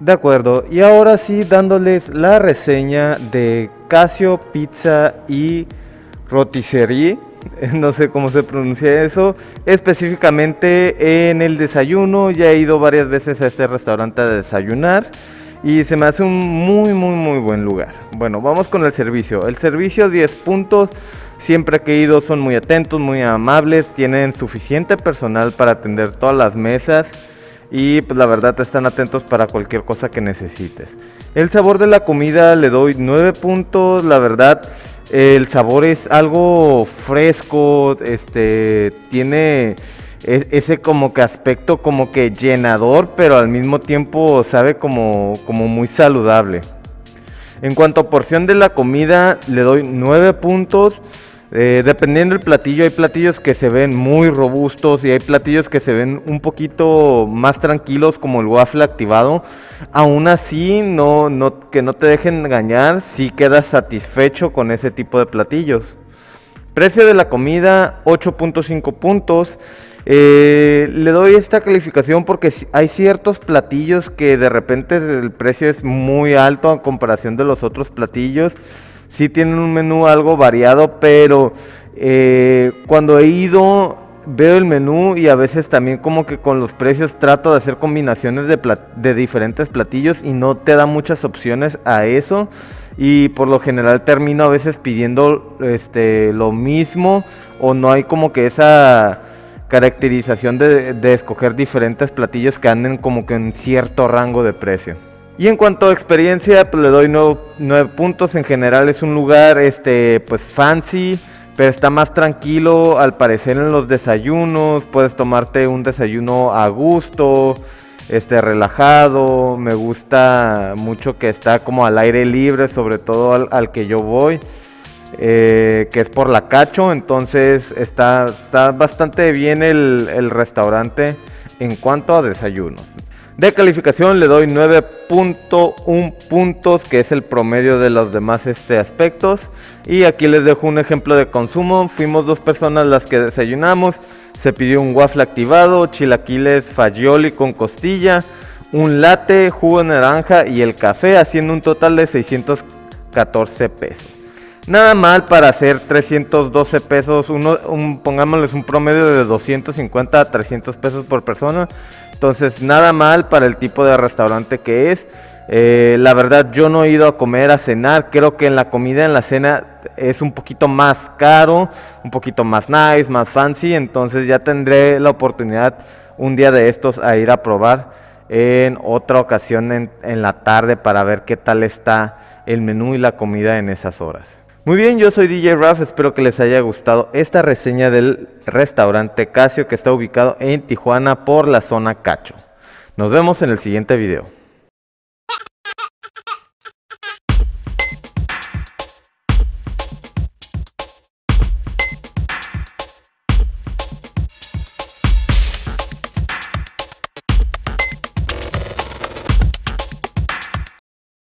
De acuerdo, y ahora sí dándoles la reseña de Casio Pizza y Rotisserie, no sé cómo se pronuncia eso, específicamente en el desayuno. Ya he ido varias veces a este restaurante a desayunar y se me hace un muy buen lugar. Bueno, vamos con el servicio. El servicio 10 puntos, siempre que he ido son muy atentos, muy amables, tienen suficiente personal para atender todas las mesas. Y pues la verdad están atentos para cualquier cosa que necesites. El sabor de la comida le doy 9 puntos. La verdad el sabor es algo fresco. Tiene ese como que aspecto como que llenador, pero al mismo tiempo sabe como muy saludable. En cuanto a porción de la comida le doy 9 puntos. Dependiendo del platillo, hay platillos que se ven muy robustos y hay platillos que se ven un poquito más tranquilos, como el waffle activado. Aún así, que no te dejen engañar, si quedas satisfecho con ese tipo de platillos. Precio de la comida, 8.5 puntos. Le doy esta calificación porque hay ciertos platillos que de repente el precio es muy alto a comparación de los otros platillos. Sí tienen un menú algo variado, pero cuando he ido veo el menú y a veces también como que con los precios trato de hacer combinaciones de diferentes platillos y no te da muchas opciones a eso. Y por lo general termino a veces pidiendo lo mismo, o no hay como que esa caracterización de escoger diferentes platillos que anden como que en cierto rango de precio. Y en cuanto a experiencia, pues le doy 9 puntos. En general es un lugar pues fancy, pero está más tranquilo al parecer en los desayunos. Puedes tomarte un desayuno a gusto, relajado. Me gusta mucho que está como al aire libre, sobre todo al que yo voy, que es por la Cacho. Entonces está bastante bien el restaurante en cuanto a desayunos. De calificación le doy 9.1 puntos, que es el promedio de los demás aspectos. Y aquí les dejo un ejemplo de consumo. Fuimos 2 personas las que desayunamos. Se pidió un waffle activado, chilaquiles fagioli con costilla, un latte, jugo de naranja y el café, haciendo un total de 614 pesos. Nada mal para hacer 312 pesos, pongámosles un promedio de 250 a 300 pesos por persona. Entonces nada mal para el tipo de restaurante que es. La verdad yo no he ido a comer, a cenar. Creo que en la comida, en la cena es un poquito más caro, un poquito más nice, más fancy. Entonces ya tendré la oportunidad un día de estos a ir a probar en otra ocasión en la tarde, para ver qué tal está el menú y la comida en esas horas. Muy bien, yo soy DJ Raf, espero que les haya gustado esta reseña del restaurante Casio, que está ubicado en Tijuana por la zona Cacho. Nos vemos en el siguiente video.